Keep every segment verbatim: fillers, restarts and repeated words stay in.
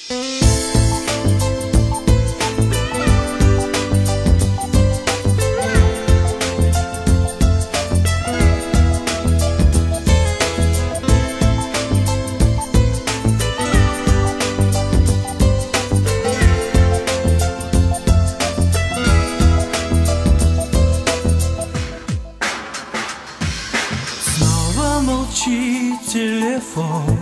Молчит телефон,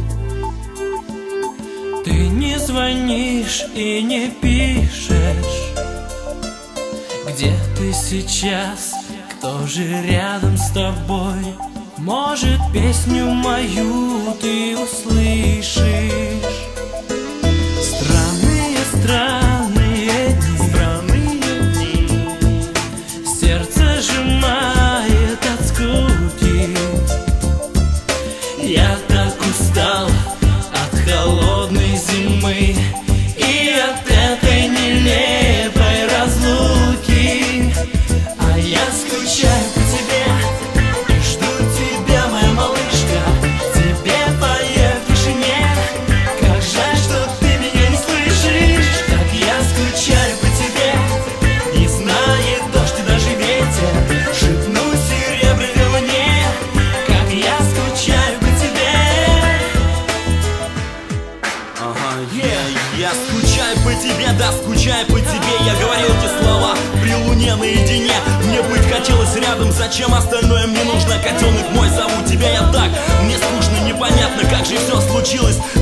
ты не звонишь и не пишешь. Где ты сейчас? Кто же рядом с тобой? Может, песню мою ты услышишь? Странные, странные дни, странные дни. Сердце сжимает от скуки. Я так устал от холодной зимы и от этой нелепой разлуки. А я скучаю по тебе и жду тебя, моя малышка. Тебе поеду в тишине. Как жаль, что ты меня не слышишь. Как я скучаю по тебе. Не знает дождь и даже ветер. Шепну серебряной луне. Как я скучаю по тебе. Ага, yeah. Я скучаю по тебе, да, скучаю по тебе. Я говорил эти слова при луне наедине. Мне быть хотелось рядом, зачем остальное мне нужно? Котенок мой, зову тебя я так. Мне скучно, непонятно, как же все случилось.